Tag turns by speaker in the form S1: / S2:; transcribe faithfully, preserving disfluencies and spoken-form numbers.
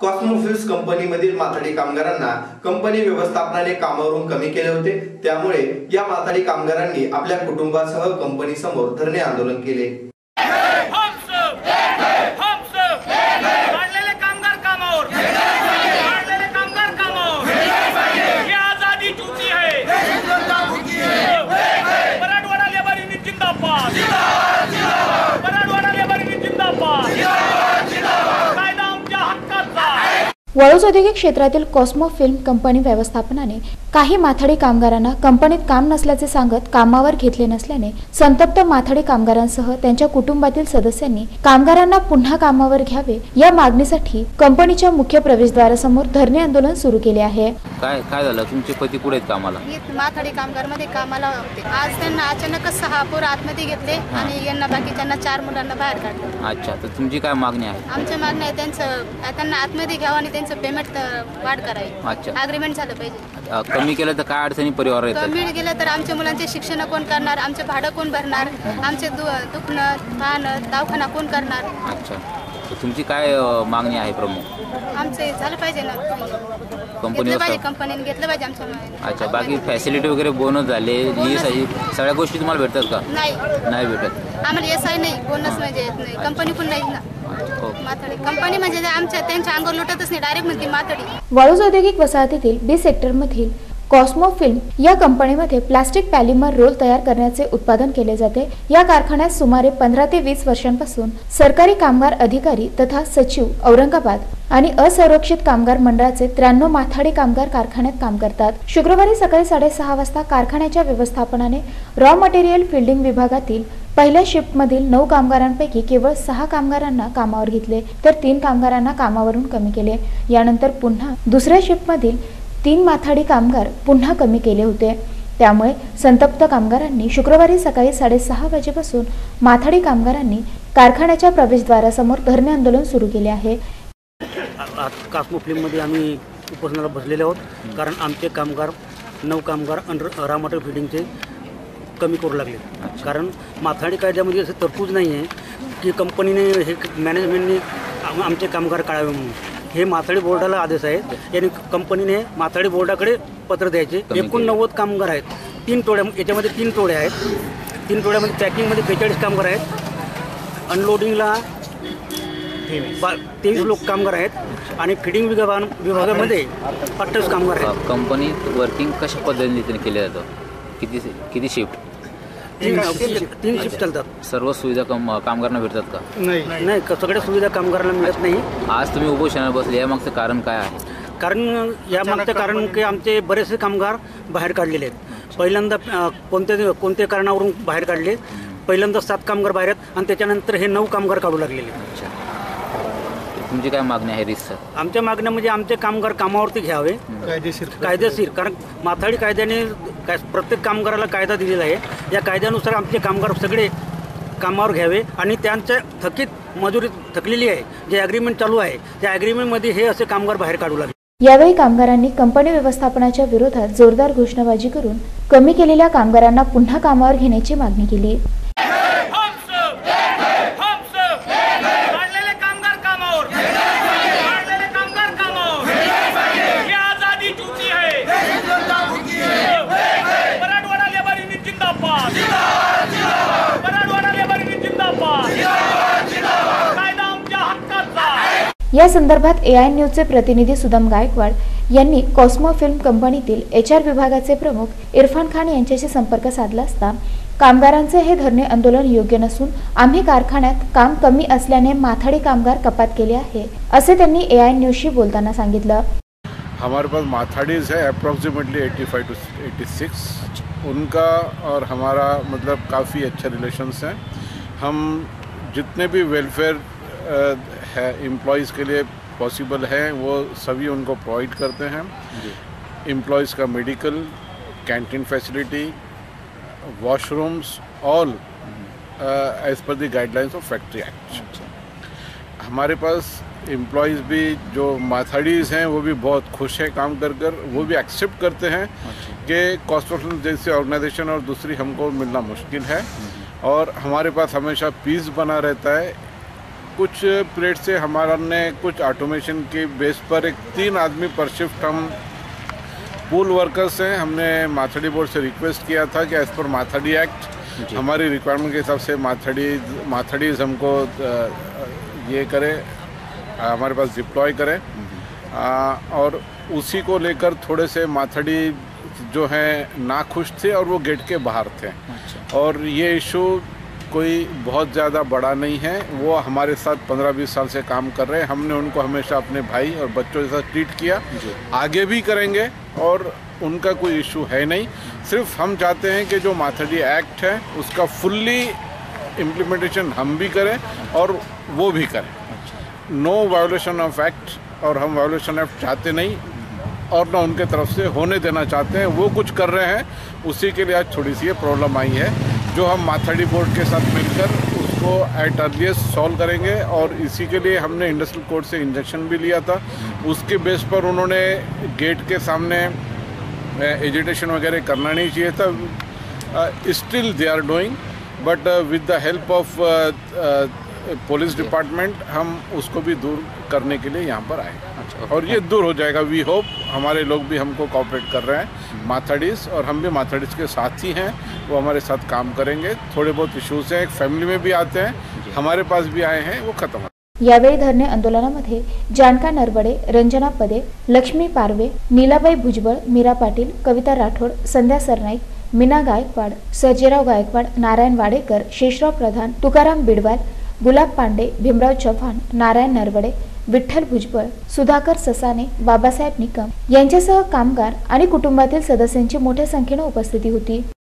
S1: कॉस्मोफिल्स कंपनीमधील माथाडी कामगारांना कंपनी व्यवस्थापनाने कामावरून कमी केले होते। त्यामुळे या माथाडी कामगारांनी आपल्या कुटुंबासह कंपनी समोर धरणे आंदोलन केले।
S2: वाळूज औद्योगिक क्षेत्रातील कॉस्मो फिल्म कंपनी व्यवस्थापनाने काही माथाडी कामगारांना कंपनीत काम नसल्याचे सांगत कामावर घेतले नसल्याने संतप्त माथाडी कामगारांसह त्यांच्या कुटुंबातील सदस्यांनी कामगारांना पुन्हा कामावर घ्यावे या मागणीसाठी कंपनीच्या मुख्य प्रवेशद्वारासमोर धरणे आंदोलन सुरू केले आहे।
S3: काय काय झालं? तुमचे पती कुठे आहेत कामाला?
S4: माथाडी कामगार मध्ये कामाला होते। आज त्यांना अचानकच सहा पोर आतमध्ये घेतले आणि यांना बाकीच्यांना चार मुलांना बाहेर काढले।
S3: अच्छा, तर तुमची काय मागणी आहे?
S4: आमची मागणी आहे त्यांचं त्यांना आतमध्ये घ्यावं आणि त्यांचं पेमेंट वाढ करावी। अच्छा, अग्रीमेंट झालं पाहिजे।
S3: कमी केलं तर काय अडचणी परिवार येतात?
S4: कमी केलं तर आमच्या मुलांचे शिक्षण कोण करणार, आमचे भाडं कोण भरणार, आमचे दुखणं खाणं दवाखाना कोण करणार?
S3: अच्छा, तुमची काय मागणी आहे प्रमुख?
S4: आमचे झालं पाहिजे ना, कंपनी कंपनीने घेतलं पाहिजे आमच्या।
S3: अच्छा, बाकी फॅसिलिटी वगैरे बोनस झाले, एस आय सगळ्या गोष्टी तुम्हाला भेटतात का?
S4: नाही
S3: नाही भेटत
S4: आम्हाला। एस आय नाही, बोनस म्हणजे येत नाही, कंपनी पण नाही ना। माथाडी कंपनी म्हणजे आमच्या त्यांच्या अंगावर लुटतच नाही, डायरेक्ट म्हणते माथाडी।
S2: वाळूज औद्योगिक वसाहतीतील बी सेक्टर मधील कॉस्मो फिल्म या कंपनीमध्ये प्लास्टिक पॉलिमर रोल तयार करण्याचे उत्पादन केले जाते। या कारखान्यात सुमारे पंधरा ते वीस वर्षांपासून सरकारी कामगार अधिकारी तथा सचिव औरंगाबाद आणि असंरक्षित कामगार मंडळाचे त्र्याण्णव माथाडी कामगार कारखान्यात काम करतात। शुक्रवारी सकाळी साडेसहा वाजता कारखान्याच्या व्यवस्थापनाने रॉ मटेरियल फिल्डिंग विभागातील पहिल्या शिफ्ट मधील नऊ कामगारांपैकी केवळ सहा कामगारांना कामावर घेतले तर तीन कामगारांना कामावरून कमी केले। यानंतर पुन्हा दुसऱ्या शिफ्ट मधील तीन माथाडी कामगार पुन्हा कमी केले होते। त्यामुळे संतप्त कामगारांनी शुक्रवारी सकाळी साडेसहा वाजेपासून माथाडी कामगारांनी कारखान्याच्या प्रवेशद्वारासमोर धरणे आंदोलन सुरू केले आहे।
S5: कॉस्मो फिल्ममध्ये आम्ही उपोषणाला बसलेले आहोत, कारण आमचे कामगार नऊ कामगार अंडर रॉ मटेरियल फिडिंगचे कमी करू लागले। कारण माथाडी कायद्यामध्ये असं तरतूद नाही आहे की कंपनीने हे मॅनेजमेंटने आमचे कामगार काढावे म्हणून। हे माथाडी बोर्डाला आदेश आहे, यांनी कंपनीने माथाडी बोर्डाकडे पत्र द्यायचे। एकोणनव्वद कामगार आहेत, तीन टोळ्या, याच्यामध्ये तीन टोळे आहेत। तीन टोळ्यामध्ये पॅकिंगमध्ये बेचाळीस कामगार आहेत, अनलोडिंगला तेवीस लोक कामगार आहेत आणि फिडिंग विभाग विभागामध्ये अठ्ठावीस कामगार आहेत।
S3: कंपनीत वर्किंग कशा पद्धतीने केलं जातं? किती किती शिफ्ट?
S5: तीन तीन शिफ्ट चालतात।
S3: सर्व सुविधा कम कामगारांना भेटतात का?
S5: नाही नाही, सगळ्या सुविधा कामगारांना मिळत नाही।
S3: आज तुम्ही उपोषणाला बसले, यामागचं कारण काय आहे?
S5: कारण यामागचं कारण की आमचे बरेचसे कामगार बाहेर काढलेले आहेत। पहिल्यांदा कोणत्या कोणत्या कारणावरून बाहेर काढले, पहिल्यांदा सात कामगार बाहेर आहेत आणि त्याच्यानंतर हे नऊ कामगार काढू लागलेले।
S3: तुमची काय मागणी आहे? रिस
S5: आमच्या मागण्या म्हणजे आमचे कामगार कामावरती घ्यावे कायदेशीर कायदेशीर कारण माथाडी कायद्याने प्रत्येक कामगाराला कायदा दिलेला आहे। या कायद्यानुसार आमचे कामगार सगळे कामावर घ्यावे आणि त्यांच्या थकीत मजुरी थकलेली आहे, जे ॲग्रीमेंट चालू आहे त्या ॲग्रीमेंटमध्ये हे असे कामगार बाहेर काढू लागले।
S2: यावेळी कामगारांनी कंपनी व्यवस्थापनाच्या विरोधात जोरदार घोषणाबाजी करून कमी केलेल्या कामगारांना पुन्हा कामावर घेण्याची मागणी केली। या संदर्भात ए आय न्यूजचे प्रतिनिधी सुदाम गायकवाड यांनी कॉस्मो फिल्म कंपनीतील एच आर विभागाचे प्रमुख इरफान खान यांच्याशी संपर्क साधला असता कामगारांचे हे धरणे आंदोलन योग्य नसून आम्ही कारखान्यात काम कमी असल्याने माथाडी कामगार कपात केले आहे असे त्यांनी ए आय न्यूजशी बोलताना सांगितलं।
S6: हमारे पास माथाड़ीज है अप्रॉक्सीमेटली पचासी टू छियासी, उनका और हमारा मतलब काफ़ी अच्छा रिलेशंस हैं। हम जितने भी वेलफेयर है एम्प्लॉयज़ के लिए पॉसिबल है वो सभी उनको प्रोवाइड करते हैं। एम्प्लॉयज़ का medical, canteen facility, washrooms, all as per the guidelines of factory act. हमारे पास एम्प्लॉयज़ भी जो माथाड़ीज़ हैं वो भी बहुत खुश हैं काम कर कर, वो भी एक्सेप्ट करते हैं कि कॉस्मो जैसी ऑर्गेनाइजेशन और दूसरी हमको मिलना मुश्किल है और हमारे पास हमेशा पीस बना रहता है। कुछ पीरियड से हमारा ने कुछ ऑटोमेशन के बेस पर एक तीन आदमी पर शिफ्ट हम पूल वर्कर्स हैं। हमने माथाडी बोर्ड से रिक्वेस्ट किया था कि एज पर माथाडी एक्ट हमारी रिक्वायरमेंट के हिसाब से माथाडी माथाडीज हमको ये करें, हमारे पास डिप्लॉय करें, और उसी को लेकर थोड़े से माथाडी जो हैं नाखुश थे और वो गेट के बाहर थे। और ये इशू कोई बहुत ज़्यादा बड़ा नहीं है। वो हमारे साथ पंद्रह बीस साल से काम कर रहे हैं। हमने उनको हमेशा अपने भाई और बच्चों जैसा ट्रीट किया, आगे भी करेंगे, और उनका कोई इशू है नहीं। सिर्फ हम चाहते हैं कि जो माथाडी एक्ट है उसका फुल्ली इम्प्लीमेंटेशन हम भी करें और वो भी करें। नो वायोलेशन ऑफ एक्ट, और हम वायोलेशन ऑफ चाहते नहीं और ना उनके तरफ से होने देना चाहते हैं। वो कुछ कर रहे हैं, उसी के लिए आज थोड़ी सी ये प्रॉब्लम आई है, जो हम माथाडी बोर्ड के साथ मिलकर उसको एट अर्लिएस्ट सॉल्व करेंगे। और इसी के लिए हमने इंडस्ट्रियल कोर्ट से इंजेक्शन भी लिया था। उसके बेस पर उन्होंने गेट के सामने एजिटेशन वगैरह करना नहीं चाहिए था। Still they are doing, but with the help of police department हम उसको भी दूर करने के लिए यहाँ पर आए। अच्छा, और ये दूर हो जाएगा। वी होप हमारे लोग भी हमको कोऑपरेट कर रहे हैं, माथाडीज, और हम भी माथाडीज के साथ ही हैं। वो हमारे साथ काम करेंगे। थोड़े बहुत इश्यूज हैं, एक फैमिली में भी आते हैं, हमारे पास भी आए हैं, वो खत्म।
S2: यावेळी धरणे आंदोलनामध्ये जानका नरवडे, रंजना पदे, लक्ष्मी पारवे, नीलाबाई भुजबळ, मीरा पाटील, कविता राठोड, संध्या सरनाईक, मीना गायकवाड, सर्जेराव गायकवाड, नारायण वाडेकर, शेषराव प्रधान, तुकाराम बिडवाल, गुलाब पांडे, भीमराव चव्हाण, नारायण नरवडे, विठ्ठल भुजबळ, सुधाकर ससाने, बाबासाहेब निकम यांच्यासह कामगार आणि कुटुंबातील सदस्यांची मोठ्या संख्येने उपस्थिती होती।